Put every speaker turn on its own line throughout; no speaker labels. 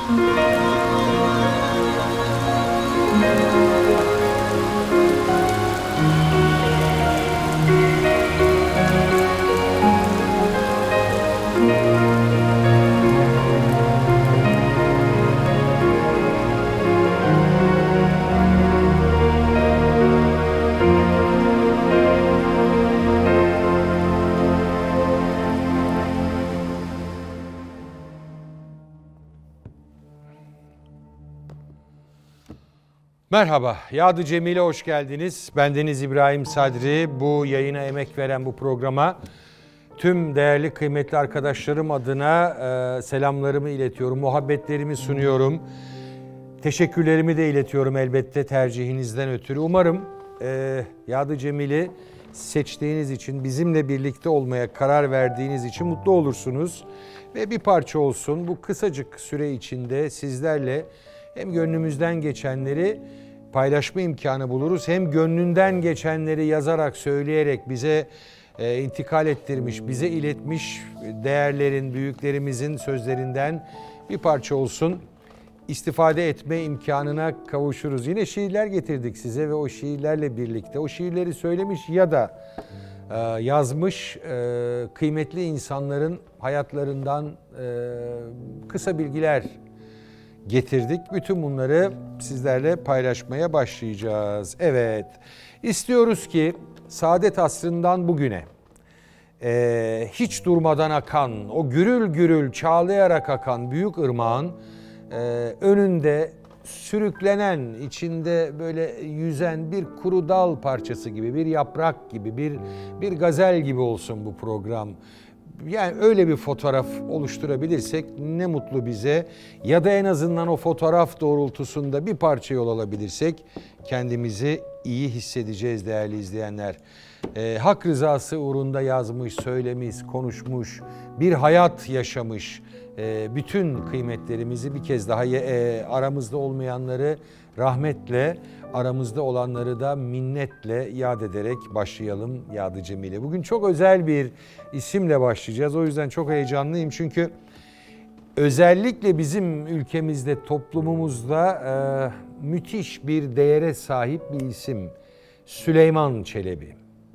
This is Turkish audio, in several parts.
Merhaba, Yad-ı Cemil'e hoş geldiniz. Bendeniz İbrahim Sadri. Bu yayına emek veren bu programa tüm değerli kıymetli arkadaşlarım adına selamlarımı iletiyorum, muhabbetlerimi sunuyorum. Teşekkürlerimi de iletiyorum elbette tercihinizden ötürü. Umarım Yad-ı Cemil'i seçtiğiniz için, bizimle birlikte olmaya karar verdiğiniz için mutlu olursunuz. Ve bir parça olsun bu kısacık süre içinde sizlerle hem gönlümüzden geçenleri paylaşma imkanı buluruz, hem gönlünden geçenleri yazarak, söyleyerek bize intikal ettirmiş, bize iletmiş değerlerin, büyüklerimizin sözlerinden bir parça olsun istifade etme imkanına kavuşuruz. Yine şiirler getirdik size ve o şiirlerle birlikte o şiirleri söylemiş ya da yazmış kıymetli insanların hayatlarından kısa bilgiler getirdik. Bütün bunları sizlerle paylaşmaya başlayacağız. Evet, istiyoruz ki saadet asrından bugüne hiç durmadan akan, o gürül gürül çağlayarak akan büyük ırmağın önünde sürüklenen, içinde böyle yüzen bir kuru dal parçası gibi, bir yaprak gibi, bir gazel gibi olsun bu program. Yani öyle bir fotoğraf oluşturabilirsek ne mutlu bize, ya da en azından o fotoğraf doğrultusunda bir parça yol alabilirsek kendimizi iyi hissedeceğiz değerli izleyenler. Hak rızası uğrunda yazmış, söylemiş, konuşmuş, bir hayat yaşamış, bütün kıymetlerimizi bir kez daha aramızda olmayanları rahmetle, aramızda olanları da minnetle yad ederek başlayalım Yad-ı Cemil'e. Bugün çok özel bir isimle başlayacağız. O yüzden çok heyecanlıyım çünkü özellikle bizim ülkemizde, toplumumuzda müthiş bir değere sahip bir isim. Süleyman Çelebi.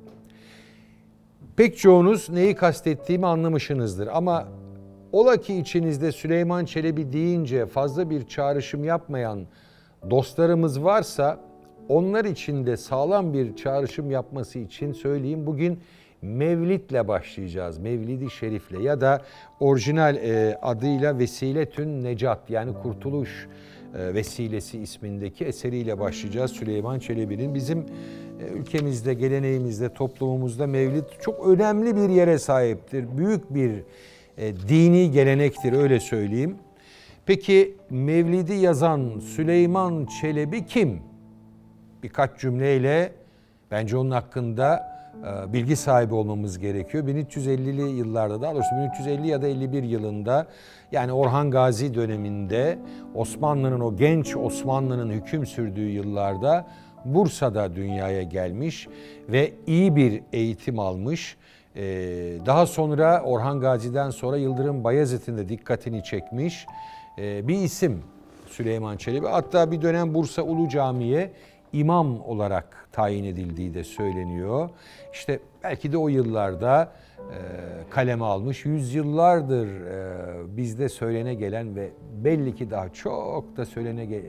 Pek çoğunuz neyi kastettiğimi anlamışsınızdır ama ola ki içinizde Süleyman Çelebi deyince fazla bir çağrışım yapmayan dostlarımız varsa onlar için de sağlam bir çağrışım yapması için söyleyeyim. Bugün Mevlid'le başlayacağız. Mevlid-i Şerif'le ya da orijinal adıyla Vesiletün Necat, yani Kurtuluş Vesilesi ismindeki eseriyle başlayacağız. Süleyman Çelebi'nin bizim ülkemizde, geleneğimizde, toplumumuzda Mevlid çok önemli bir yere sahiptir. Büyük bir dini gelenektir, öyle söyleyeyim. Peki Mevlid'i yazan Süleyman Çelebi kim? Birkaç cümleyle bence onun hakkında bilgi sahibi olmamız gerekiyor. 1350'li yıllarda, daha doğrusu 1350 ya da 51 yılında, yani Orhan Gazi döneminde Osmanlı'nın, o genç Osmanlı'nın hüküm sürdüğü yıllarda Bursa'da dünyaya gelmiş ve iyi bir eğitim almış. Daha sonra Orhan Gazi'den sonra Yıldırım Bayezid'in de dikkatini çekmiş bir isim Süleyman Çelebi. Hatta bir dönem Bursa Ulu Camii'ye imam olarak tayin edildiği de söyleniyor. İşte belki de o yıllarda kaleme almış, yüzyıllardır bizde söylene gelen ve belli ki daha çok da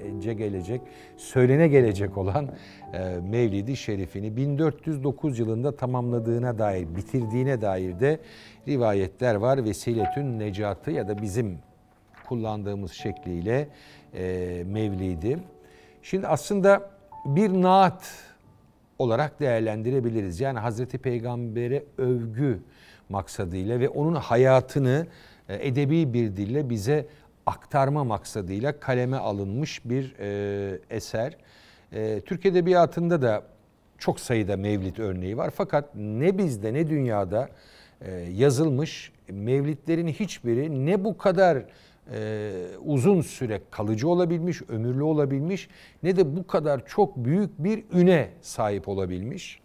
söylene gelecek olan Mevlid-i Şerif'ini 1409 yılında tamamladığına dair, bitirdiğine dair de rivayetler var. Vesiletün Necat'ı ya da bizim kullandığımız şekliyle Mevlid'i. Şimdi aslında bir naat olarak değerlendirebiliriz. Yani Hazreti Peygamber'e övgü maksadıyla ve onun hayatını edebi bir dille bize aktarma maksadıyla kaleme alınmış bir eser. Türk Edebiyatı'nda da çok sayıda Mevlid örneği var. Fakat ne bizde ne dünyada yazılmış Mevlidlerin hiçbiri ne bu kadar uzun süre kalıcı olabilmiş, ömürlü olabilmiş, ne de bu kadar çok büyük bir üne sahip olabilmiş.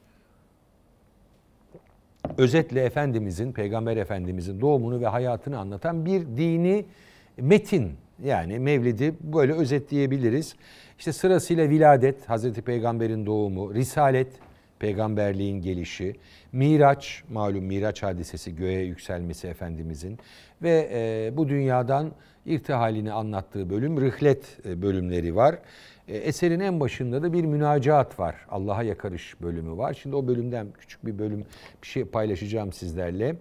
Özetle Efendimizin, Peygamber Efendimizin doğumunu ve hayatını anlatan bir dini metin Yani Mevlid'i böyle özetleyebiliriz. İşte sırasıyla viladet, Hazreti Peygamber'in doğumu, risalet, peygamberliğin gelişi, Miraç, malum Miraç hadisesi, göğe yükselmesi Efendimizin ve bu dünyadan irtihalini anlattığı bölüm, rihlet bölümleri var. Eserin en başında da bir münacaat var. Allah'a yakarış bölümü var. Şimdi o bölümden küçük bir bölüm bir şey paylaşacağım sizlerle.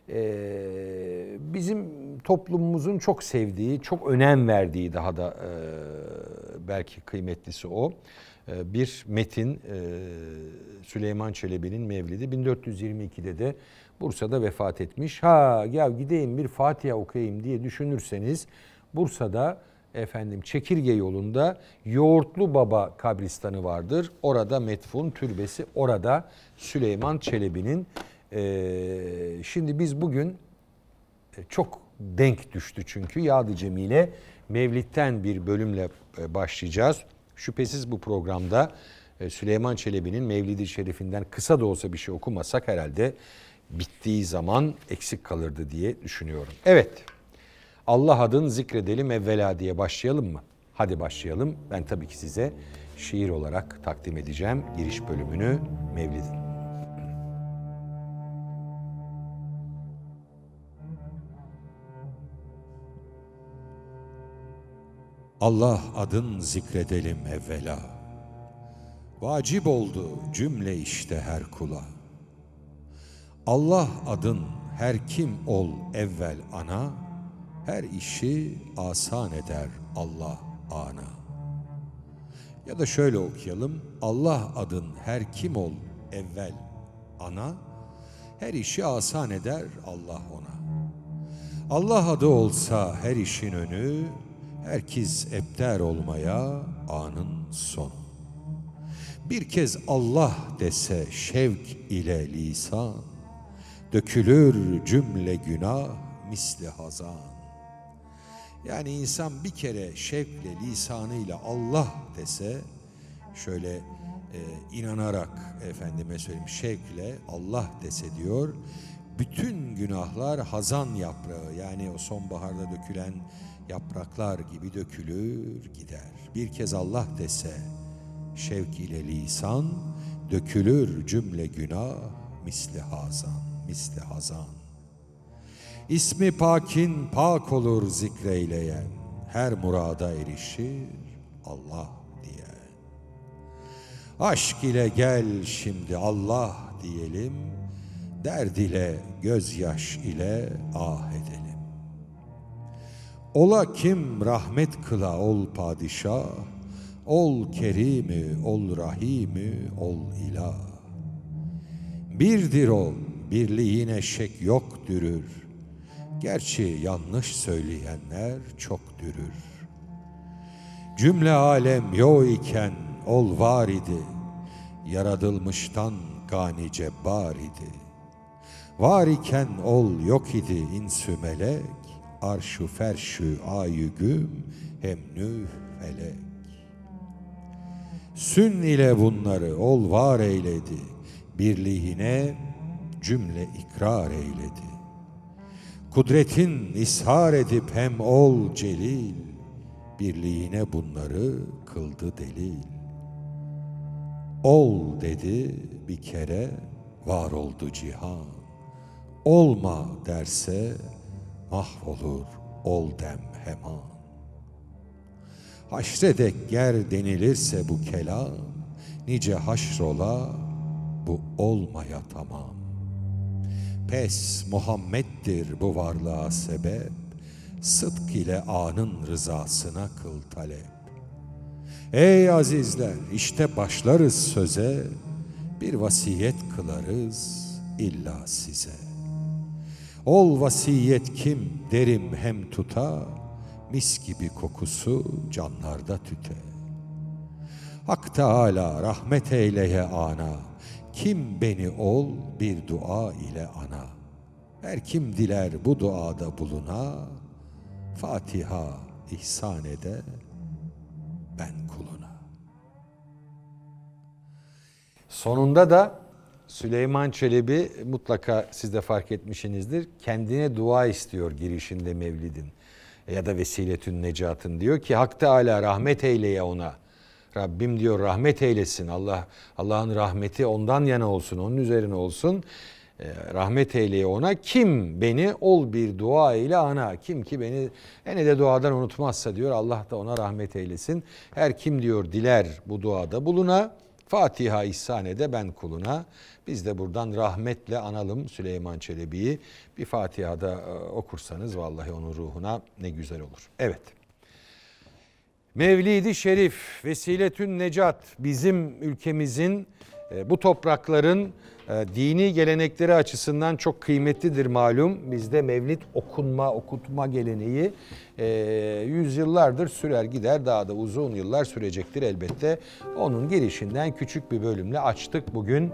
Bizim toplumumuzun çok sevdiği, çok önem verdiği daha da belki kıymetlisi o. Bir metin Süleyman Çelebi'nin Mevlidi 1422'de de Bursa'da vefat etmiş. Ya gideyim bir Fatiha okuyayım diye düşünürseniz Bursa'da Çekirge yolunda Yoğurtlu Baba kabristanı vardır. Orada metfun türbesi, orada Süleyman Çelebi'nin. Şimdi biz bugün çok denk düştü çünkü Yad-ı Cemile Mevlid'den bir bölümle başlayacağız. Şüphesiz bu programda Süleyman Çelebi'nin Mevlid-i Şerif'inden kısa da olsa bir şey okumasak herhalde bittiği zaman eksik kalırdı diye düşünüyorum. Evet, Allah adın zikredelim evvela diye başlayalım mı? Hadi başlayalım. Ben tabii ki size şiir olarak takdim edeceğim giriş bölümünü Mevlid'in.
Allah adın zikredelim evvela. Vacip oldu cümle işte her kula. Allah adın her kim ol evvel ana, her işi asan eder Allah ana. Ya da şöyle okuyalım. Allah adın her kim ol evvel ana, her işi asan eder Allah ona. Allah adı olsa her işin önü, herkes ebder olmaya anın sonu. Bir kez Allah dese şevk ile lisan, dökülür cümle günah misli hazan. Yani insan bir kere şevkle lisanıyla Allah dese, şöyle inanarak efendime söyleyeyim şevkle Allah dese diyor, bütün günahlar hazan yaprağı, yani o sonbaharda dökülen yapraklar gibi dökülür gider. Bir kez Allah dese şevk ile lisan, dökülür cümle günah misli hazan, misli hazan. İsmi pakin pak olur zikreyleyen, her murada erişir Allah diye. Aşk ile gel şimdi Allah diyelim, derd ile gözyaş ile ah edelim. Ola kim rahmet kıla ol padişah, ol kerimi, ol rahimi, ol ilah. Birdir ol, birliğine şek yok dürür, gerçi yanlış söyleyenler çok dürür. Cümle alem yok iken ol var idi, yaratılmıştan gani cebbar idi. Var iken ol yok idi insü melek, arşu ferşü ayügüm hem nüh felek. Sün ile bunları ol var eyledi, birliğine cümle ikrar eyledi. Kudretin ishar edip hem ol celil, birliğine bunları kıldı delil. Ol dedi bir kere, var oldu cihan. Olma derse mahvolur ol dem heman. Haşredek ger denilirse bu kelam, nice haşrola bu olmaya tamam. Pes Muhammed'dir bu varlığa sebep, sıdk ile anın rızasına kıl talep. Ey azizler, işte başlarız söze, bir vasiyet kılarız illa size. Ol vasiyet kim derim hem tuta, mis gibi kokusu canlarda tüte. Hak Teâlâ rahmet eyleye ana, kim beni ol bir dua ile ana. Her kim diler bu duada buluna, Fatiha ihsan ede ben kuluna.
Sonunda da Süleyman Çelebi, mutlaka siz de fark etmişsinizdir, kendine dua istiyor girişinde Mevlid'in. ya da vesiletün necatın diyor ki Hak Teala rahmet eyleye ona. Rabbim diyor rahmet eylesin. Allah'ın rahmeti ondan yana olsun, onun üzerine olsun. Rahmet eyleye ona. Kim beni ol bir dua ile ana. Kim ki beni de duadan unutmazsa diyor Allah da ona rahmet eylesin. Her kim diyor diler bu duada buluna. Fatiha ihsan ede ben kuluna. Biz de buradan rahmetle analım Süleyman Çelebi'yi. Bir Fatiha'da okursanız vallahi onun ruhuna ne güzel olur. Evet. Mevlid-i Şerif, Vesiletün Necat bizim ülkemizin bu toprakların dini gelenekleri açısından çok kıymetlidir malum. Bizde mevlid okutma geleneği yüzyıllardır sürer gider, daha da uzun yıllar sürecektir elbette. Onun girişinden küçük bir bölümle açtık bugün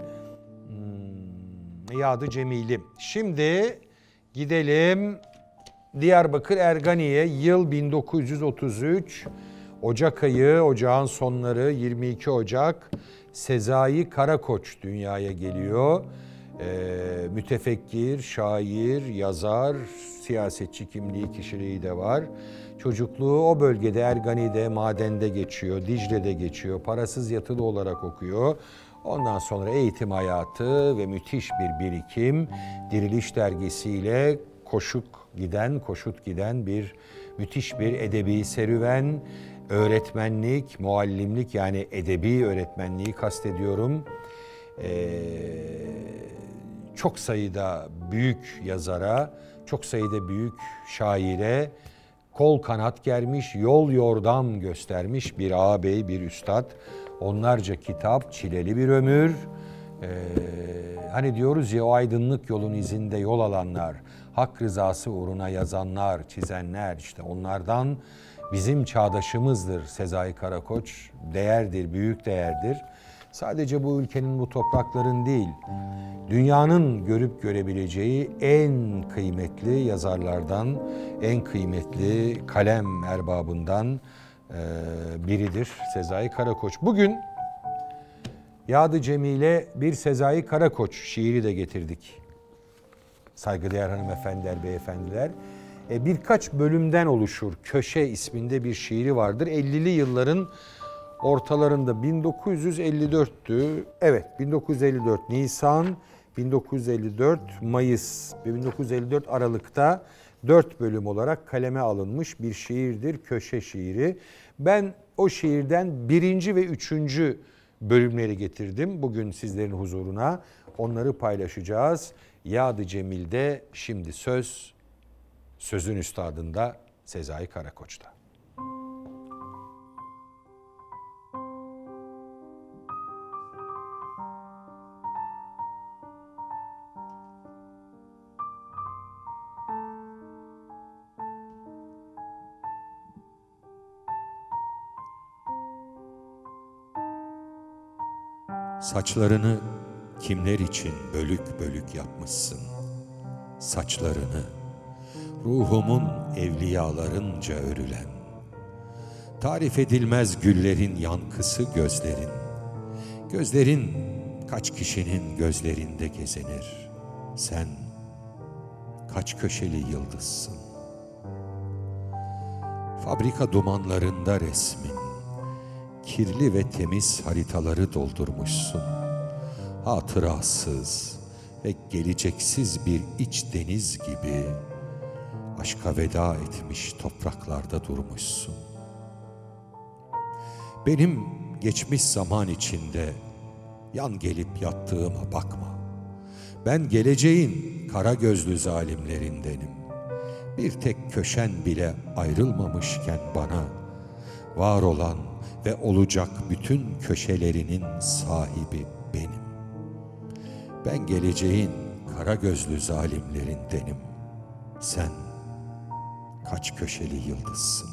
Yad-ı Cemil'i. Şimdi gidelim Diyarbakır Ergani'ye, yıl 1933. Ocak ayı, ocağın sonları 22 Ocak Sezai Karakoç dünyaya geliyor. Mütefekkir, şair, yazar, siyasetçi kimliği, kişiliği de var. Çocukluğu o bölgede Ergani'de, Maden'de geçiyor, Dicle'de geçiyor. Parasız yatılı olarak okuyor. Ondan sonra eğitim hayatı ve müthiş bir birikim. Diriliş dergisiyle koşut giden bir müthiş bir edebi serüven. Öğretmenlik, muallimlik yani edebi öğretmenliği kastediyorum. Çok sayıda büyük yazara, çok sayıda büyük şaire kol kanat germiş, yol yordam göstermiş bir ağabey, bir üstad. Onlarca kitap, çileli bir ömür. Hani diyoruz ya o aydınlık yolun izinde yol alanlar, hak rızası uğruna yazanlar, çizenler işte onlardan bizim çağdaşımızdır Sezai Karakoç. Değerdir, büyük değerdir. Sadece bu ülkenin, bu toprakların değil, dünyanın görüp görebileceği en kıymetli yazarlardan, en kıymetli kalem erbabından biridir Sezai Karakoç. Bugün Yad-ı Cemil'e bir Sezai Karakoç şiiri de getirdik. Saygıdeğer hanımefendiler, beyefendiler. Birkaç bölümden oluşur. Köşe isminde bir şiiri vardır. 50'li yılların ortalarında 1954'tü. Evet 1954 Nisan, 1954 Mayıs ve 1954 Aralık'ta 4 bölüm olarak kaleme alınmış bir şiirdir. Köşe şiiri. Ben o şiirden 1. ve 3. bölümleri getirdim. Bugün sizlerin huzuruna onları paylaşacağız. Yad-ı Cemil'de şimdi sözün üstadında Sezai Karakoç'ta.
Saçlarını kimler için bölük bölük yapmışsın? Saçlarını, ruhumun evliyalarınca örülen, tarif edilmez güllerin yankısı gözlerin. Gözlerin kaç kişinin gözlerinde gezinir. Sen kaç köşeli yıldızsın. Fabrika dumanlarında resmin, kirli ve temiz haritaları doldurmuşsun. Hatırasız ve geleceksiz bir iç deniz gibi aşka veda etmiş topraklarda durmuşsun. Benim geçmiş zaman içinde yan gelip yattığıma bakma. Ben geleceğin kara gözlü zalimlerindenim. Bir tek köşen bile ayrılmamışken bana var olan ve olacak bütün köşelerinin sahibi benim. Ben geleceğin kara gözlü zalimlerindenim. Sen kaç köşeli yıldızsın.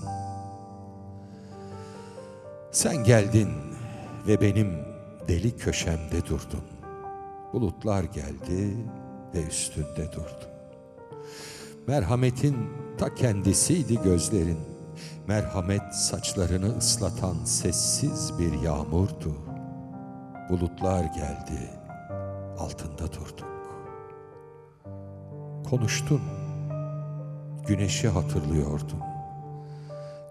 Sen geldin ve benim deli köşemde durdun. Bulutlar geldi ve üstünde durdu. Merhametin ta kendisiydi gözlerin. Merhamet saçlarını ıslatan sessiz bir yağmurdu. Bulutlar geldi, altında durduk. Konuştun, güneşi hatırlıyordum.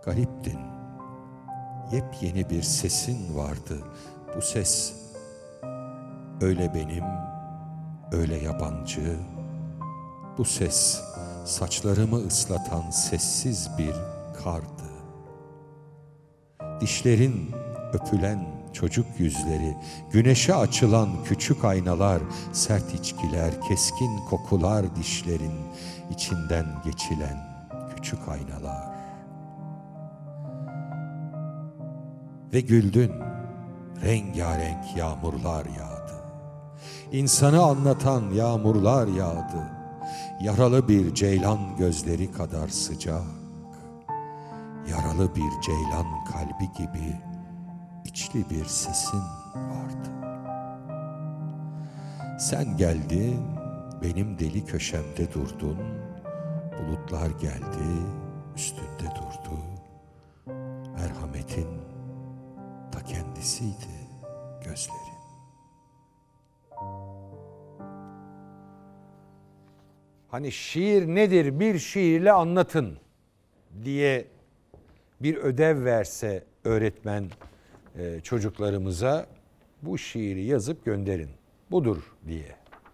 Gariptin. Yepyeni bir sesin vardı. Bu ses öyle benim, öyle yabancı. Bu ses saçlarımı ıslatan sessiz bir kardı. Dişlerin öpülen çocuk yüzleri, güneşe açılan küçük aynalar, sert içkiler, keskin kokular dişlerin içinden geçilen küçük aynalar. Ve güldün, rengarenk yağmurlar yağdı. İnsanı anlatan yağmurlar yağdı. Yaralı bir ceylan gözleri kadar sıcak, yaralı bir ceylan kalbi gibi içli bir sesin vardı. Sen geldin, benim deli köşemde durdun, bulutlar geldi, üstünde durdu. Merhametin ta kendisiydi gözlerin.
Hani şiir nedir, bir şiirle anlatın diye bir ödev verse öğretmen çocuklarımıza, bu şiiri yazıp gönderin, budur diye.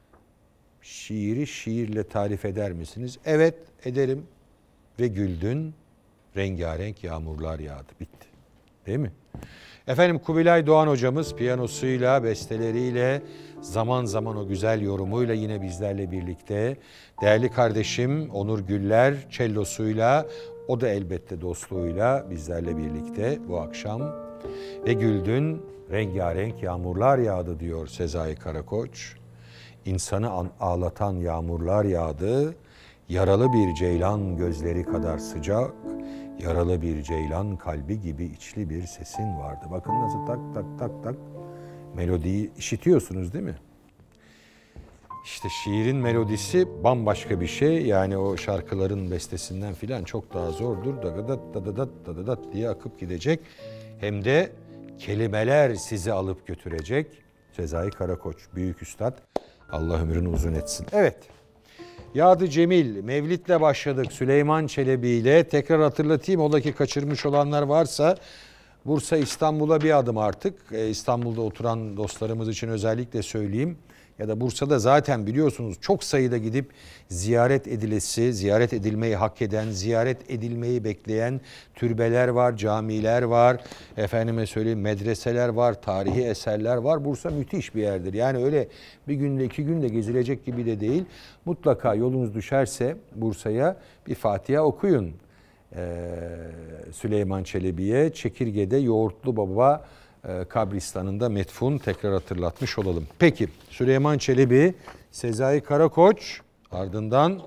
Şiiri şiirle tarif eder misiniz? Evet, ederim. Ve güldün, rengarenk yağmurlar yağdı, bitti. Değil mi? Efendim, Kubilay Doğan hocamız piyanosuyla, besteleriyle, zaman zaman o güzel yorumuyla yine bizlerle birlikte. Değerli kardeşim Onur Güller çellosuyla, o da elbette dostluğuyla bizlerle birlikte bu akşam. Ve güldün, rengarenk yağmurlar yağdı diyor Sezai Karakoç. İnsanı ağlatan yağmurlar yağdı. Yaralı bir ceylan gözleri kadar sıcak, yaralı bir ceylan kalbi gibi içli bir sesin vardı. Bakın nasıl tak tak tak tak melodiyi işitiyorsunuz değil mi? İşte şiirin melodisi bambaşka bir şey. Yani o şarkıların bestesinden filan çok daha zordur. Dadadat dadadat dadadat diye akıp gidecek. Hem de kelimeler sizi alıp götürecek. Sezai Karakoç, büyük üstad. Allah ömrünü uzun etsin. Evet. Yad-ı Cemil, Mevlid'le başladık. Süleyman Çelebi ile. Tekrar hatırlatayım, ola ki kaçırmış olanlar varsa, Bursa İstanbul'a bir adım artık. İstanbul'da oturan dostlarımız için özellikle söyleyeyim. Ya da Bursa'da zaten biliyorsunuz çok sayıda gidip ziyaret edilesi, ziyaret edilmeyi hak eden, ziyaret edilmeyi bekleyen türbeler var, camiler var, efendime söyleyeyim medreseler var, tarihi eserler var. Bursa müthiş bir yerdir. Yani öyle bir günde 2 günde gezilecek gibi de değil. Mutlaka yolunuz düşerse Bursa'ya bir Fatiha okuyun. Süleyman Çelebi'ye, Çekirge'de Yoğurtlu Baba kabristanında metfun, tekrar hatırlatmış olalım. Peki, Süleyman Çelebi, Sezai Karakoç, ardından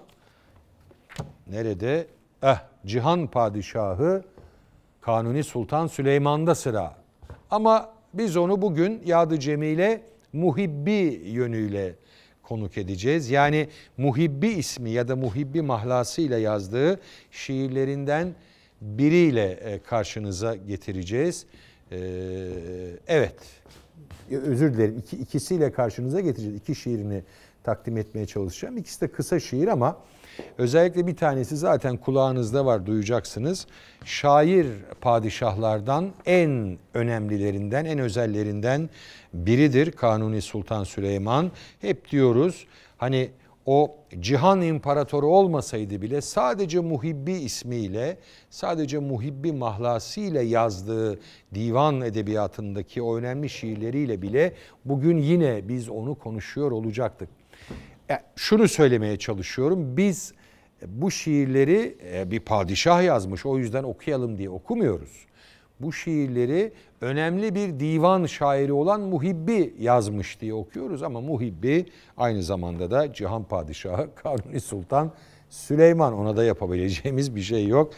nerede? Cihan Padişahı Kanuni Sultan Süleyman'da sıra. Ama biz onu bugün Yad-ı Cemil'e Muhibbi yönüyle konuk edeceğiz. Yani Muhibbi ismi ya da Muhibbi mahlasıyla yazdığı şiirlerinden biriyle karşınıza getireceğiz. Evet, özür dilerim, ikisiyle karşınıza getireceğiz. 2 şiirini takdim etmeye çalışacağım. İkisi de kısa şiir ama özellikle bir tanesi zaten kulağınızda var, duyacaksınız. Şair padişahlardan en önemlilerinden, en özellerinden biridir Kanuni Sultan Süleyman. Hep diyoruz hani o Cihan İmparatoru olmasaydı bile sadece Muhibbi ismiyle, sadece Muhibbi mahlasıyla yazdığı divan edebiyatındaki o önemli şiirleriyle bile bugün yine biz onu konuşuyor olacaktık. Şunu söylemeye çalışıyorum, biz bu şiirleri bir padişah yazmış, o yüzden okuyalım diye okumuyoruz. Bu şiirleri önemli bir divan şairi olan Muhibbi yazmış diye okuyoruz ama Muhibbi aynı zamanda da Cihan Padişahı Kanuni Sultan Süleyman, ona da yapabileceğimiz bir şey yok.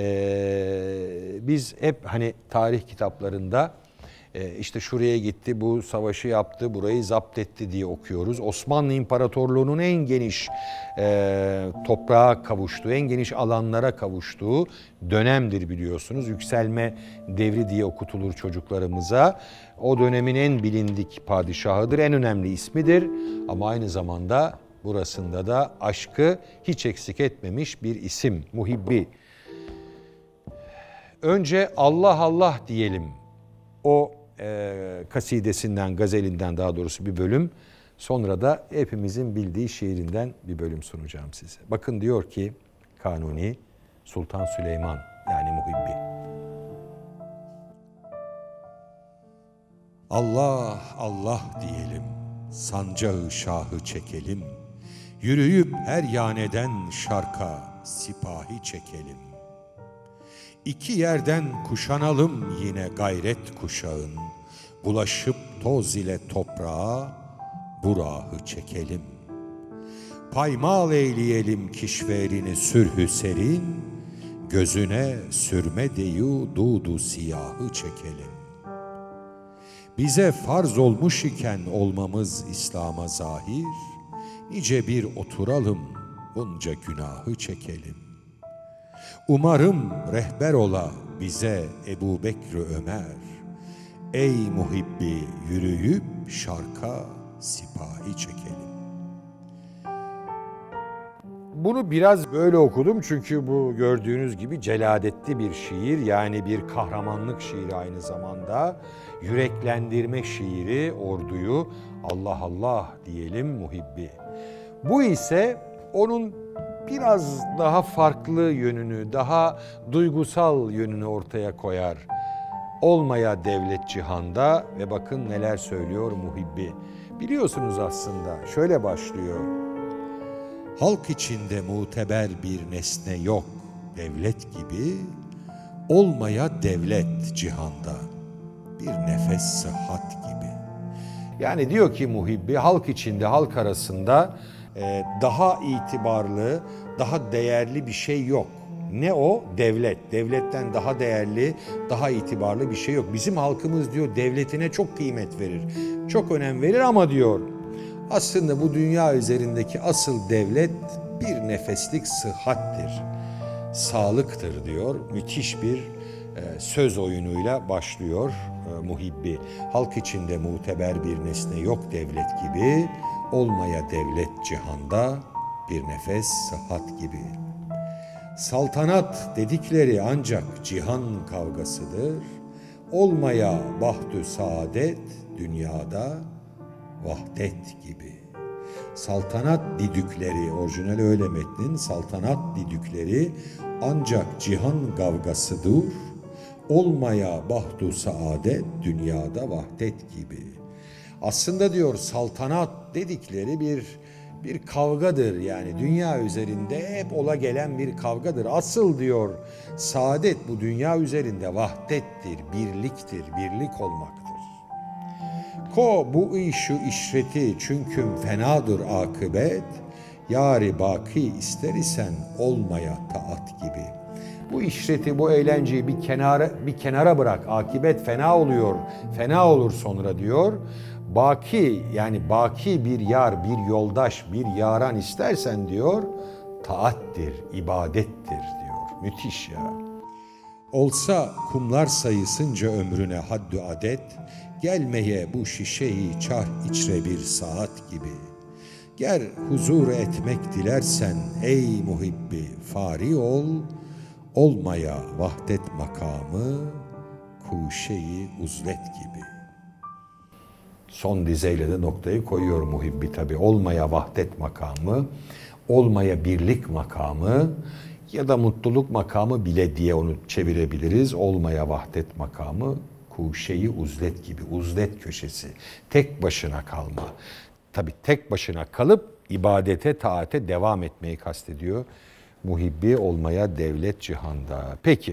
Biz hep hani tarih kitaplarında işte şuraya gitti, bu savaşı yaptı, burayı zapt etti diye okuyoruz. Osmanlı İmparatorluğu'nun en geniş toprağa kavuştuğu, en geniş alanlara kavuştuğu dönemdir biliyorsunuz. Yükselme devri diye okutulur çocuklarımıza. O dönemin en bilindik padişahıdır, en önemli ismidir. Ama aynı zamanda burasında da aşkı hiç eksik etmemiş bir isim, Muhibbi. Önce Allah Allah diyelim. O kasidesinden, gazelinden daha doğrusu bir bölüm. Sonra da hepimizin bildiği şiirinden bir bölüm sunacağım size. Bakın diyor ki Kanuni, Sultan Süleyman yani Muhibbi.
Allah Allah diyelim, sancağı şahı çekelim, yürüyüp her yaneden şarka sipahi çekelim. İki yerden kuşanalım yine gayret kuşağın, bulaşıp toz ile toprağa burahı çekelim. Paymal eyleyelim kişverini sürhü serin, gözüne sürme deyu dudu siyahı çekelim. Bize farz olmuş iken olmamız İslam'a zahir, nice bir oturalım bunca günahı çekelim. Umarım rehber ola bize Ebu Bekr Ömer, ey muhibbi yürüyüp şarka sipahi çekelim.
Bunu biraz böyle okudum çünkü bu gördüğünüz gibi celadetli bir şiir, yani bir kahramanlık şiiri aynı zamanda. Yüreklendirme şiiri, orduyu Allah Allah diyelim Muhibbi. Bu ise onun biraz daha farklı yönünü, daha duygusal yönünü ortaya koyar. Olmaya devlet cihanda ve bakın neler söylüyor Muhibbi. Biliyorsunuz aslında şöyle başlıyor.
Halk içinde muteber bir nesne yok devlet gibi, olmaya devlet cihanda bir nefes sıhhat gibi.
Yani diyor ki Muhibbi, halk içinde, halk arasında daha itibarlı, daha değerli bir şey yok. Ne o? Devlet. Devletten daha değerli, daha itibarlı bir şey yok. Bizim halkımız diyor devletine çok kıymet verir, çok önem verir ama diyor aslında bu dünya üzerindeki asıl devlet bir nefeslik sıhhattir, sağlıktır diyor. Müthiş bir söz oyunuyla başlıyor Muhibbi. Halk içinde muteber bir nesne yok devlet gibi, olmaya devlet cihanda bir nefes sıhhat gibi. Saltanat dedikleri ancak cihan kavgasıdır, olmaya bahtü saadet dünyada vahdet gibi. Saltanat didükleri, orijinal öyle metnin, saltanat didükleri ancak cihan kavgasıdır, olmaya bahtu saadet dünyada vahdet gibi. Aslında diyor saltanat dedikleri bir kavgadır, yani dünya üzerinde hep ola gelen bir kavgadır. Asıl diyor saadet bu dünya üzerinde vahdettir, birliktir, birlik olmaktır. Ko bu işu işreti çünkü fenadır akıbet, yari baki ister isen olmaya taat gibi. Bu işreti, bu eğlenceyi bir kenara bırak. Akibet fena oluyor, fena olur sonra diyor. Baki, yani baki bir yar, bir yoldaş, bir yaran istersen diyor, taattir, ibadettir diyor. Müthiş ya.
Olsa kumlar sayısınca ömrüne haddü adet, gelmeye bu şişeyi çar içre bir saat gibi. Ger huzur etmek dilersen ey muhibbi fari ol, olmaya vahdet makamı kuşeyi uzlet gibi.
Son dizeyle de noktayı koyuyor Muhibbi tabii. Olmaya vahdet makamı, olmaya birlik makamı ya da mutluluk makamı bile diye onu çevirebiliriz. Olmaya vahdet makamı, kuşeyi uzlet gibi, uzlet köşesi, tek başına kalma. Tabii tek başına kalıp ibadete, taate devam etmeyi kastediyor. Muhibbi olmaya devlet cihanda. Peki.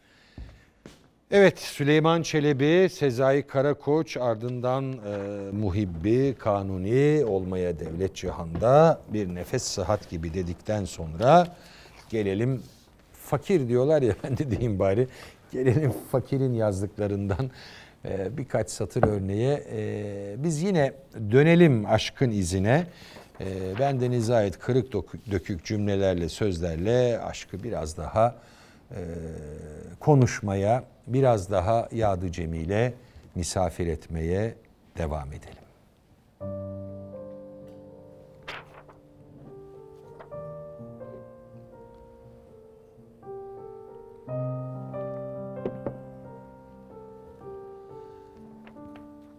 Evet, Süleyman Çelebi, Sezai Karakoç, ardından Muhibbi, Kanuni olmaya devlet cihanda bir nefes sıhhat gibi dedikten sonra gelelim fakir diyorlar ya, ben de diyeyim bari. Gelelim fakirin yazdıklarından birkaç satır örneğe. Biz yine dönelim aşkın izine. Bendenize ait kırık dökük cümlelerle, sözlerle aşkı biraz daha konuşmaya, biraz daha Yad-ı Cemil'e misafir etmeye devam edelim.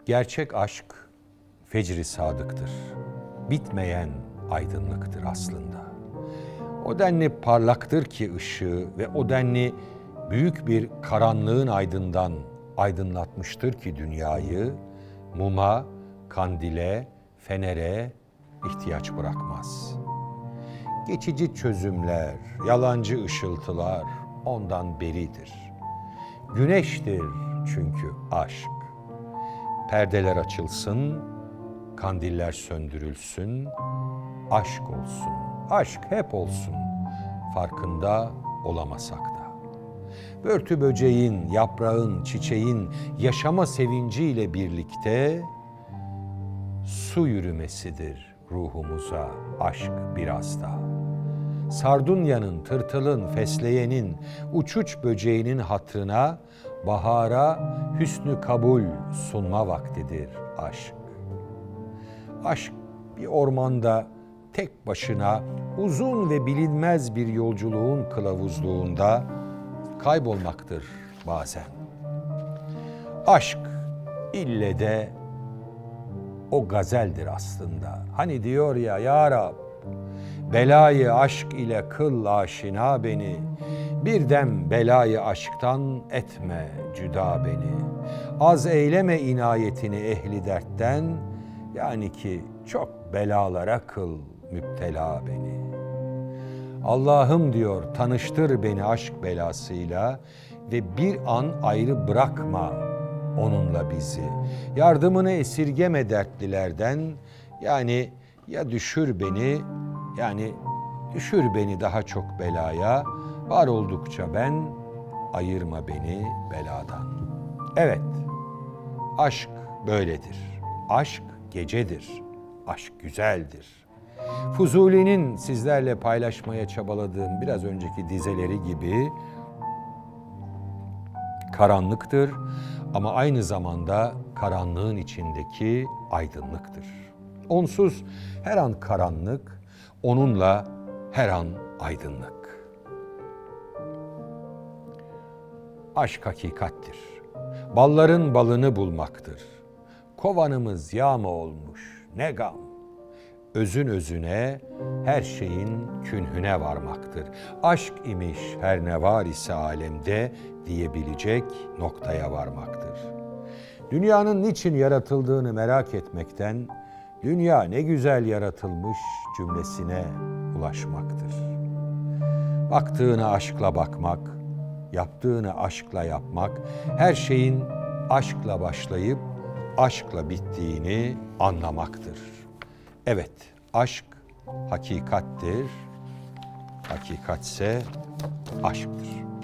Gerçek aşk fecri sadıktır. Bitmeyen aydınlıktır aslında. O denli parlaktır ki ışığı ve o denli büyük bir karanlığın aydından aydınlatmıştır ki dünyayı, muma, kandile, fenere ihtiyaç bırakmaz. Geçici çözümler, yalancı ışıltılar ondan beridir. Güneştir çünkü aşk. Perdeler açılsın, kandiller söndürülsün, aşk olsun, aşk hep olsun, farkında olamasak da. Börtü böceğin, yaprağın, çiçeğin yaşama sevinciyle birlikte su yürümesidir ruhumuza aşk biraz da. Sardunyanın, tırtılın, fesleğenin, uçuç böceğinin hatrına bahara hüsnü kabul sunma vaktidir aşk. Aşk bir ormanda tek başına uzun ve bilinmez bir yolculuğun kılavuzluğunda kaybolmaktır bazen. Aşk ille de o gazeldir aslında. Hani diyor ya, ya Rab, belayı aşk ile kıl aşina beni, birden belayı aşktan etme cüda beni. Az eyleme inayetini ehli dertten, yani ki çok belalara kıl müptela beni. Allah'ım diyor, tanıştır beni aşk belasıyla ve bir an ayrı bırakma onunla bizi. Yardımını esirgeme dertlilerden, yani ya düşür beni, yani düşür beni daha çok belaya, var oldukça ben, ayırma beni beladan. Evet, aşk böyledir. Aşk gecedir. Aşk güzeldir. Fuzuli'nin sizlerle paylaşmaya çabaladığım biraz önceki dizeleri gibi karanlıktır ama aynı zamanda karanlığın içindeki aydınlıktır. Onsuz her an karanlık, onunla her an aydınlık. Aşk hakikattir. Balların balını bulmaktır. Kovanımız yağma olmuş, ne gam. Özün özüne, her şeyin künhüne varmaktır. Aşk imiş her ne var ise alemde diyebilecek noktaya varmaktır. Dünyanın niçin yaratıldığını merak etmekten, dünya ne güzel yaratılmış cümlesine ulaşmaktır. Baktığına aşkla bakmak, yaptığını aşkla yapmak, her şeyin aşkla başlayıp aşkla bittiğini anlamaktır. Evet, aşk hakikattir, hakikatse aşktır.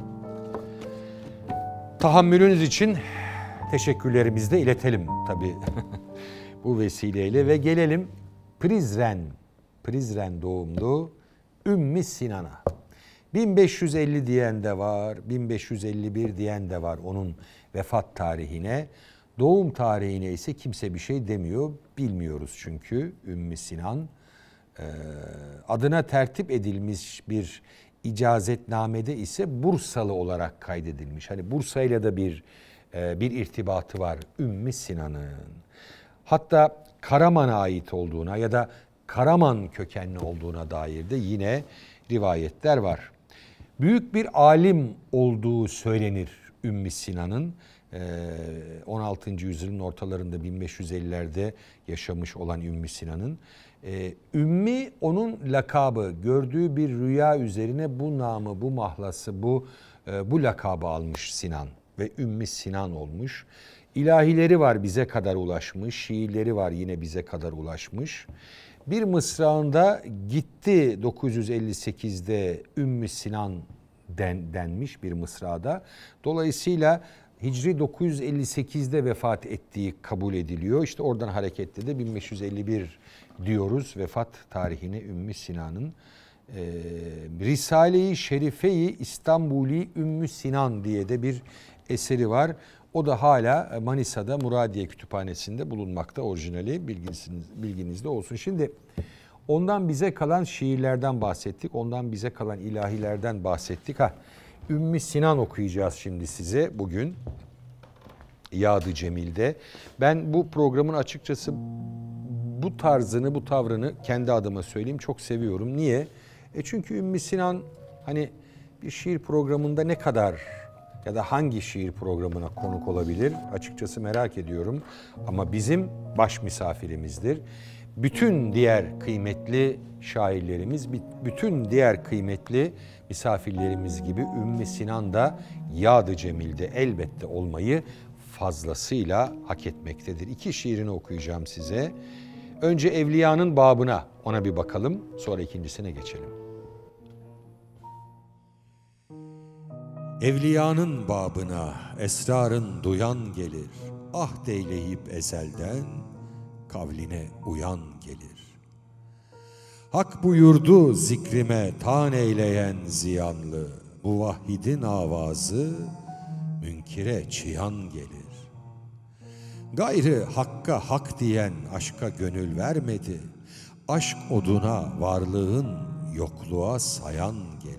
Tahammülünüz için teşekkürlerimizi de iletelim tabii bu vesileyle ve gelelim Prizren doğumlu Ümmü Sinan'a. 1550 diyen de var, 1551 diyen de var onun vefat tarihine. Doğum tarihine ise kimse bir şey demiyor. Bilmiyoruz çünkü Ümmü Sinan. Adına tertip edilmiş bir icazetnamede ise Bursalı olarak kaydedilmiş. Hani Bursa ile de bir irtibatı var Ümmü Sinan'ın. Hatta Karaman'a ait olduğuna ya da Karaman kökenli olduğuna dair de yine rivayetler var. Büyük bir alim olduğu söylenir Ümmü Sinan'ın. 16. yüzyılın ortalarında 1550'lerde yaşamış olan Ümmü Sinan'ın. Ümmü onun lakabı, gördüğü bir rüya üzerine bu namı, bu mahlası, bu lakabı almış Sinan ve Ümmü Sinan olmuş. İlahileri var bize kadar ulaşmış, şiirleri var yine bize kadar ulaşmış. Bir mısrağında gitti 958'de Ümmü Sinan denmiş bir mısrada. Dolayısıyla Hicri 958'de vefat ettiği kabul ediliyor. İşte oradan hareketle de 1551 diyoruz vefat tarihine Ümmü Sinan'ın. Risale-i Şerife-i İstanbuli Ümmü Sinan diye de bir eseri var. O da hala Manisa'da Muradiye Kütüphanesi'nde bulunmakta orijinali, bilginizde olsun. Şimdi ondan bize kalan şiirlerden bahsettik, ondan bize kalan ilahilerden bahsettik. Ümmü Sinan okuyacağız şimdi size bugün. Yad-ı Cemil'de. Ben bu programın açıkçası bu tarzını, bu tavrını kendi adıma söyleyeyim çok seviyorum. Niye? Çünkü Ümmü Sinan hani bir şiir programında ne kadar ya da hangi şiir programına konuk olabilir? Açıkçası merak ediyorum. Ama bizim baş misafirimizdir. Bütün diğer kıymetli şairlerimiz, bütün diğer kıymetli misafirlerimiz gibi Ümmü Sinan da Yad-ı Cemil'de elbette olmayı fazlasıyla hak etmektedir. 2 şiirini okuyacağım size. Önce Evliya'nın babına, ona bir bakalım, sonra ikincisine geçelim.
Evliyanın babına esrarın duyan gelir. Ah deyleyip ezelden kavline uyan gelir. Hak buyurdu zikrime tan eyleyen ziyanlı, muvahhidin avazı münkire çıyan gelir. Gayrı hakka hak diyen aşka gönül vermedi. Aşk oduna varlığın yokluğa sayan gelir.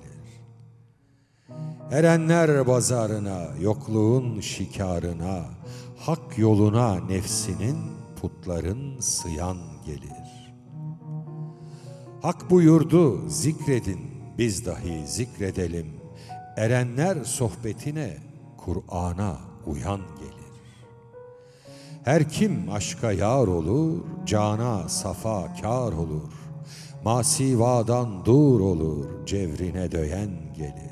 Erenler bazarına, yokluğun şikarına, hak yoluna nefsinin putların sıyan gelir. Hak buyurdu zikredin, biz dahi zikredelim. Erenler sohbetine, Kur'an'a uyan gelir. Her kim aşka yar olur, cana safa kâr olur. Masivadan dur olur, cevrine döyen gelir.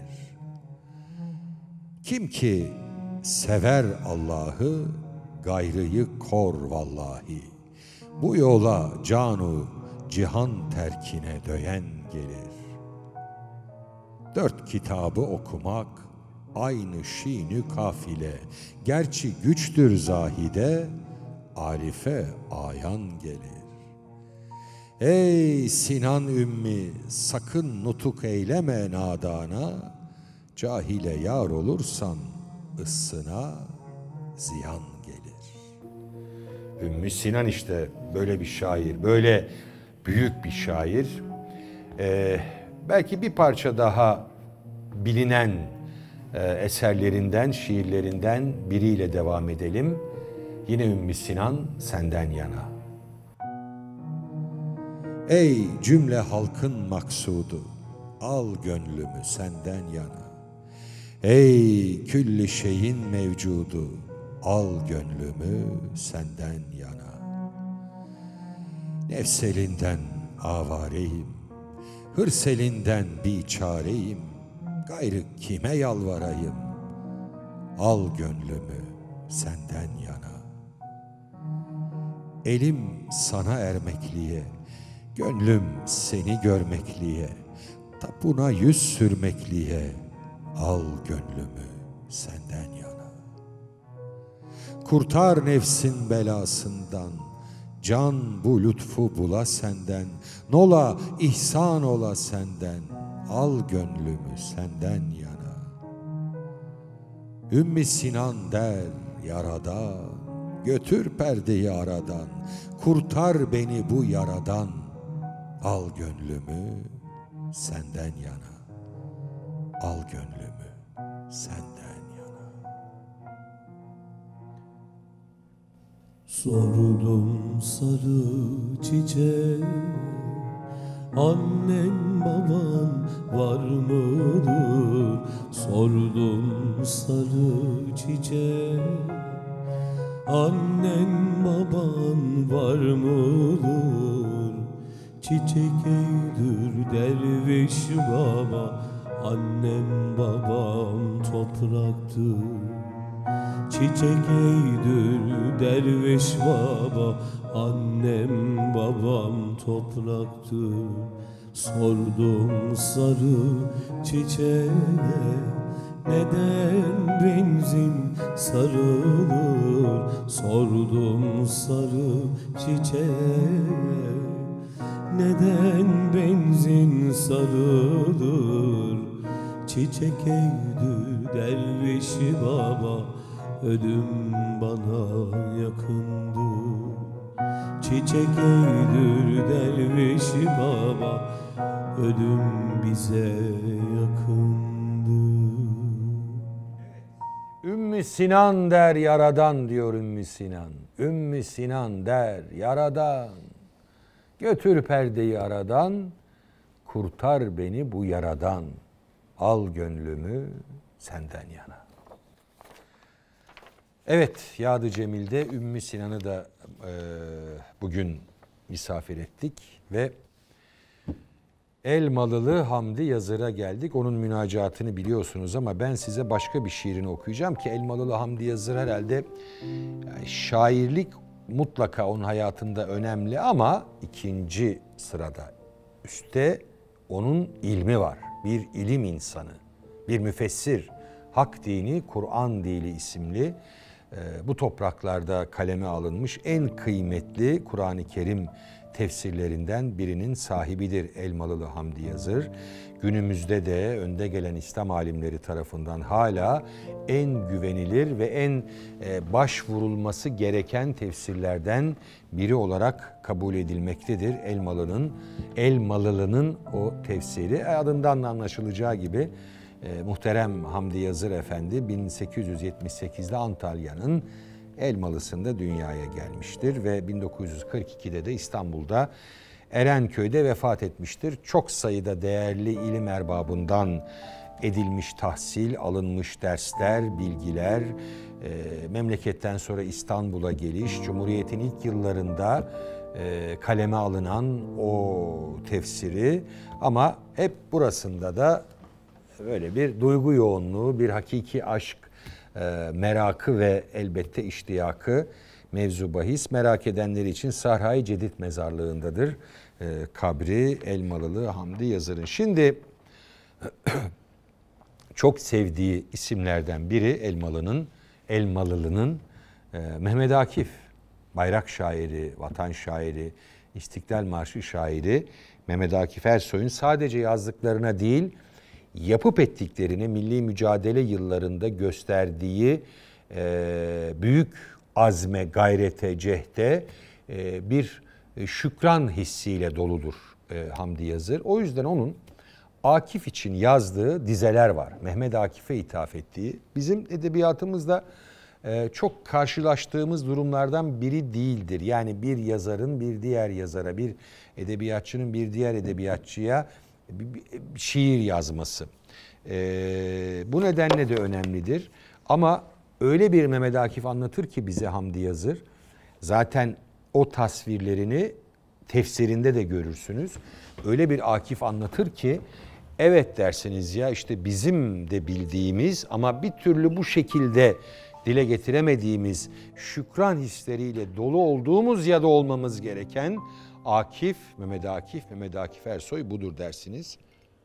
Kim ki sever Allah'ı, gayrıyı kor vallahi. Bu yola canu cihan terkine döyen gelir. 4 kitabı okumak aynı şiinü kafile. Gerçi güçtür zahide, arife ayan gelir. Ey Sinan Ümmi, sakın nutuk eyleme nadana. Cahile yar olursan ıssına ziyan gelir.
Ümmü Sinan işte böyle bir şair, böyle büyük bir şair. Belki bir parça daha bilinen eserlerinden, şiirlerinden biriyle devam edelim. Yine Ümmü Sinan senden yana.
Ey cümle halkın maksudu, al gönlümü senden yana. Ey külli şeyin mevcudu, al gönlümü senden yana. Nefselinden avareyim, hırselinden biçareyim, gayrı kime yalvarayım, al gönlümü senden yana. Elim sana ermekliye, gönlüm seni görmekliye, tapuna yüz sürmekliye, al gönlümü senden yana. Kurtar nefsin belasından, can bu lütfu bula senden, nola ihsan ola senden, al gönlümü senden yana. Ümmü Sinan der yaradan, götür perdeyi aradan, kurtar beni bu yaradan, al gönlümü senden yana. Al gönlümü senden yana.
Sordum sarı çiçeğe, annen baban var mıdır? Sordum sarı çiçeğe, annen baban var mıdır? Çiçek eğdir derviş baba, annem babam topraktır. Çiçek eğdir derviş baba, annem babam topraktır. Sordum sarı çiçeğe, neden benzin sarılır? Sordum sarı çiçeğe, neden benzin sarılır? Çiçek eğdir derviş baba, ölüm bana yakındır. Çiçek eğdir derviş baba, ölüm bize yakındır.
Ümmü Sinan der yaradan diyor Ümmü Sinan. Ümmü Sinan der yaradan. Götür perdeyi aradan, kurtar beni bu yaradan. Al gönlümü senden yana. Evet, Yad-ı Cemil'de Ümmü Sinan'ı da bugün misafir ettik ve Elmalılı Hamdi Yazır'a geldik. Onun münacatını biliyorsunuz ama ben size başka bir şiirini okuyacağım ki Elmalılı Hamdi Yazır herhalde yani şairlik mutlaka onun hayatında önemli ama ikinci sırada. Üstte onun ilmi var. Bir ilim insanı, bir müfessir. Hak Dini, Kur'an Dili isimli bu topraklarda kaleme alınmış en kıymetli Kur'an-ı Kerim tefsirlerinden birinin sahibidir Elmalılı Hamdi Yazır. Günümüzde de önde gelen İslam alimleri tarafından hala en güvenilir ve en başvurulması gereken tefsirlerden biri olarak kabul edilmektedir. Elmalılı'nın o tefsiri adından anlaşılacağı gibi muhterem Hamdi Yazır Efendi 1878'de Antalya'nın Elmalısı'nda dünyaya gelmiştir ve 1942'de de İstanbul'da Erenköy'de vefat etmiştir. Çok sayıda değerli ilim erbabından edilmiş tahsil, alınmış dersler, bilgiler, memleketten sonra İstanbul'a geliş, Cumhuriyet'in ilk yıllarında kaleme alınan o tefsiri ama hep burasında da böyle bir duygu yoğunluğu, bir hakiki aşk merakı ve elbette iştiyakı mevzu bahis. Merak edenler için Sahra-i Cedid mezarlığındadır kabri Elmalılı Hamdi Yazır'ın. Şimdi çok sevdiği isimlerden biri Elmalılı'nın Mehmet Akif, bayrak şairi, vatan şairi, İstiklal Marşı şairi Mehmet Akif Ersoy'un sadece yazdıklarına değil, yapıp ettiklerini milli mücadele yıllarında gösterdiği büyük azme, gayrete, cehde bir şükran hissiyle doludur Hamdi Yazır. O yüzden onun Akif için yazdığı dizeler var. Mehmet Akif'e ithaf ettiği. Bizim edebiyatımızda çok karşılaştığımız durumlardan biri değildir. Yani bir yazarın bir diğer yazara, bir edebiyatçının bir diğer edebiyatçıya bir şiir yazması. Bu nedenle de önemlidir. Ama öyle bir Mehmet Akif anlatır ki bize Hamdi Yazır. Zaten o tasvirlerini tefsirinde de görürsünüz. Öyle bir Akif anlatır ki evet dersiniz ya işte bizim de bildiğimiz ama bir türlü bu şekilde dile getiremediğimiz şükran hisleriyle dolu olduğumuz ya da olmamız gereken Akif, Mehmet Akif Ersoy budur dersiniz.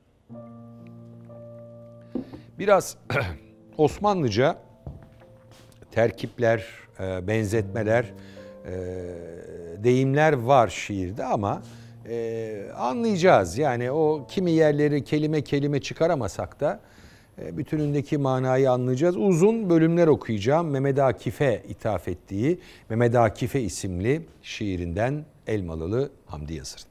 Biraz Osmanlıca terkipler, benzetmeler, deyimler var şiirde ama anlayacağız. Yani o kimi yerleri kelime kelime çıkaramasak da bütünündeki manayı anlayacağız. Uzun bölümler okuyacağım. Mehmet Akif'e ithaf ettiği Mehmet Akif'e isimli şiirinden Elmalılı Hamdi Yazır.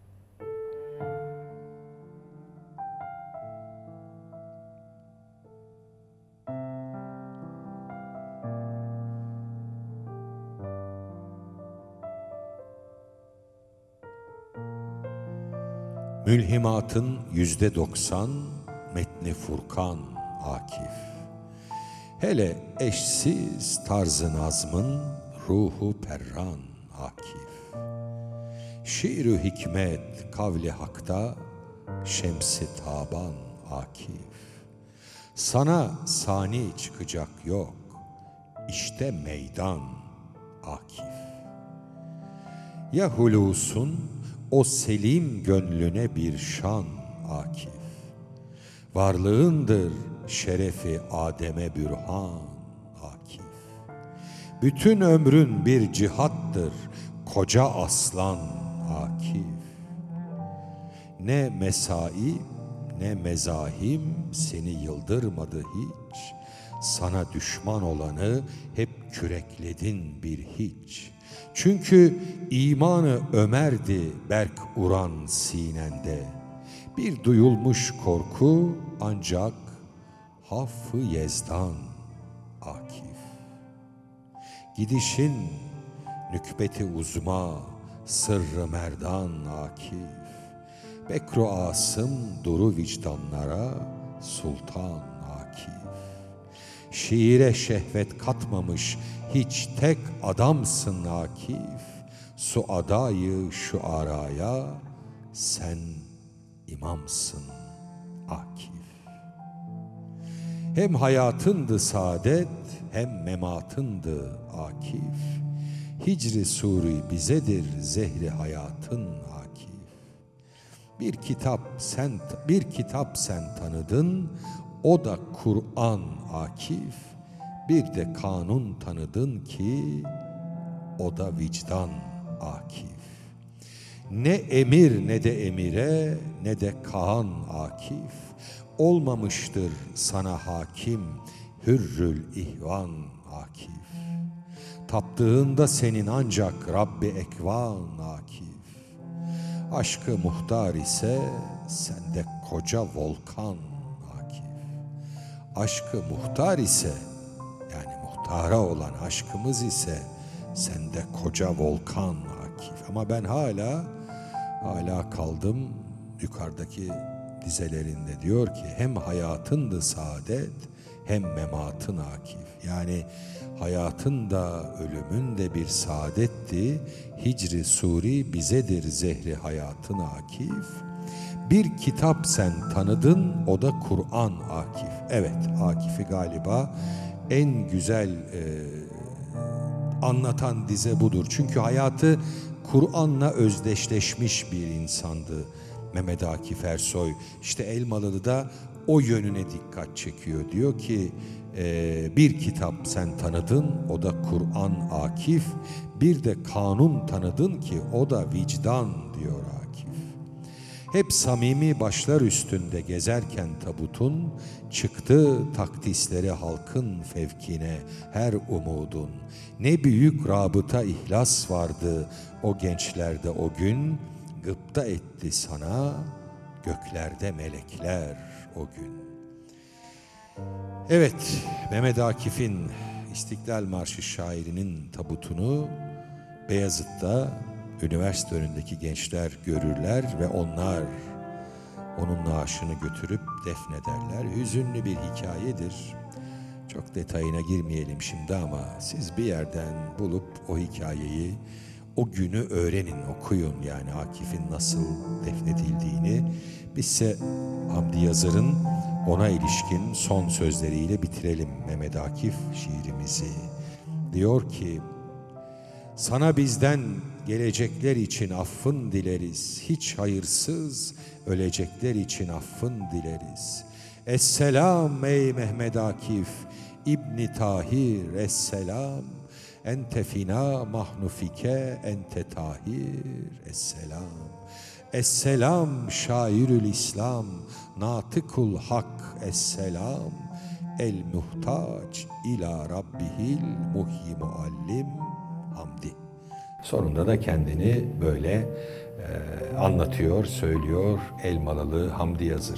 Mülhimatın %90 metni Furkan Akif. Hele eşsiz tarzı nazmın ruhu perran Akif. Şiir-ü hikmet kavli hakta şems-i taban Akif. Sana sani çıkacak yok, işte meydan Akif. Ya hulusun o selim gönlüne bir şan Akif. Varlığındır şerefi Adem'e bürhan Akif. Bütün ömrün bir cihattır koca aslan Akif. Ne mesai ne mezahim seni yıldırmadı hiç. Sana düşman olanı hep kürekledin bir hiç. Çünkü imanı Ömer'di berk uran sinende. Bir duyulmuş korku ancak Haffı Yezdan Akif. Gidişin nükbeti uzma, sırrı merdan Akif. Bekru asım duru vicdanlara, sultan Akif. Şiire şehvet katmamış hiç tek adamsın Akif. Suadayı şu araya, sen imamsın Akif. Hem hayatındı saadet, hem mematındı Akif. Hicri suri bizedir zehri hayatın Akif. Bir kitap sen tanıdın, o da Kur'an Akif. Bir de kanun tanıdın ki, o da vicdan Akif. Ne emir ne de emire, ne de Kaan Akif. Olmamıştır sana hakim, hürrül ihvan Akif. Taptığında senin ancak Rabbi ekvan Akif. Aşkı muhtar ise sende koca volkan Akif. Aşkı muhtar ise, yani muhtara olan aşkımız ise sende koca volkan Akif. Ama ben hala kaldım yukarıdaki dizelerinde. Diyor ki hem hayatındı saadet, hem mematın Akif. Yani hayatın da ölümün de bir saadetti. Hicri suri bizedir zehri hayatın Akif. Bir kitap sen tanıdın, o da Kur'an Akif. Evet, Akif'i galiba en güzel anlatan dize budur. Çünkü hayatı Kur'an'la özdeşleşmiş bir insandı Mehmet Akif Ersoy. İşte Elmalılı da o yönüne dikkat çekiyor. Diyor ki bir kitap sen tanıdın, o da Kur'an Akif. Bir de kanun tanıdın ki, o da vicdan diyor Akif. Hep samimi başlar üstünde gezerken tabutun, çıktı takdisleri halkın fevkine her umudun. Ne büyük rabıta ihlas vardı o gençlerde o gün, gıpta etti sana göklerde melekler o gün. Evet, Mehmet Akif'in İstiklal Marşı şairinin tabutunu Beyazıt'ta üniversite önündeki gençler görürler ve onlar onun naaşını götürüp defnederler. Hüzünlü bir hikayedir. Çok detayına girmeyelim şimdi ama siz bir yerden bulup o hikayeyi, o günü öğrenin, okuyun yani Akif'in nasıl defnedildiğini. Bizse Hamdi Yazır'ın ona ilişkin son sözleriyle bitirelim Mehmet Akif şiirimizi. Diyor ki, sana bizden gelecekler için affın dileriz, hiç hayırsız ölecekler için affın dileriz. Esselam ey Mehmet Akif İbni Tahir, esselam. Ente fina mahnufike ente tahir, esselam. Esselam şairül İslam, natıkul hak, esselam. El muhtaç ila rabbihil muhyi muallim hamdi. Sonunda da kendini böyle anlatıyor, söylüyor Elmalılı Hamdi Yazır.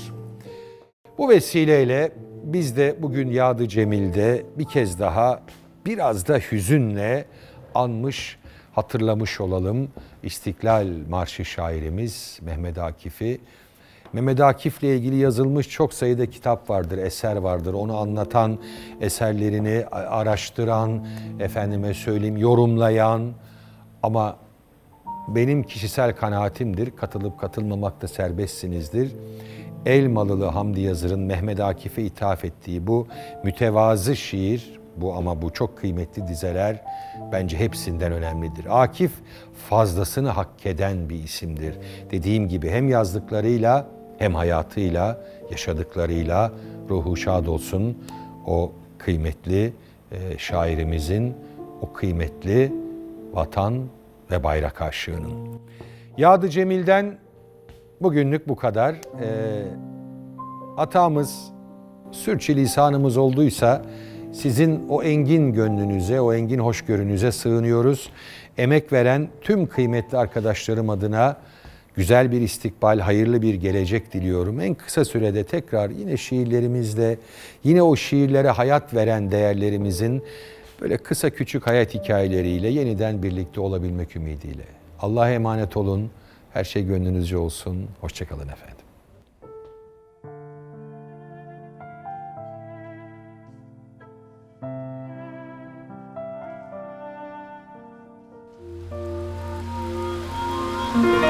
Bu vesileyle biz de bugün Yad-ı Cemil'de bir kez daha biraz da hüzünle anmış, hatırlamış olalım İstiklal Marşı şairimiz Mehmet Akif'i. Mehmet Akif'le ilgili yazılmış çok sayıda kitap vardır, eser vardır. Onu anlatan, eserlerini araştıran, efendime söyleyeyim yorumlayan, ama benim kişisel kanaatimdir, katılıp katılmamakta serbestsinizdir. Elmalılı Hamdi Yazır'ın Mehmet Akif'e ithaf ettiği bu mütevazı şiir, bu çok kıymetli dizeler bence hepsinden önemlidir. Akif fazlasını hak eden bir isimdir. Dediğim gibi hem yazdıklarıyla hem hayatıyla, yaşadıklarıyla ruhu şad olsun o kıymetli şairimizin, o kıymetli vatan ve bayrak aşığının. Yad-ı Cemil'den bugünlük bu kadar. Hatamız, sürçülisanımız olduysa sizin o engin gönlünüze, o engin hoşgörünüze sığınıyoruz. Emek veren tüm kıymetli arkadaşlarım adına
güzel bir istikbal, hayırlı bir gelecek diliyorum. En kısa sürede tekrar yine şiirlerimizle, yine o şiirlere hayat veren değerlerimizin böyle kısa küçük hayat hikayeleriyle yeniden birlikte olabilmek ümidiyle. Allah'a emanet olun. Her şey gönlünüzce olsun. Hoşça kalın efendim.
Thank you.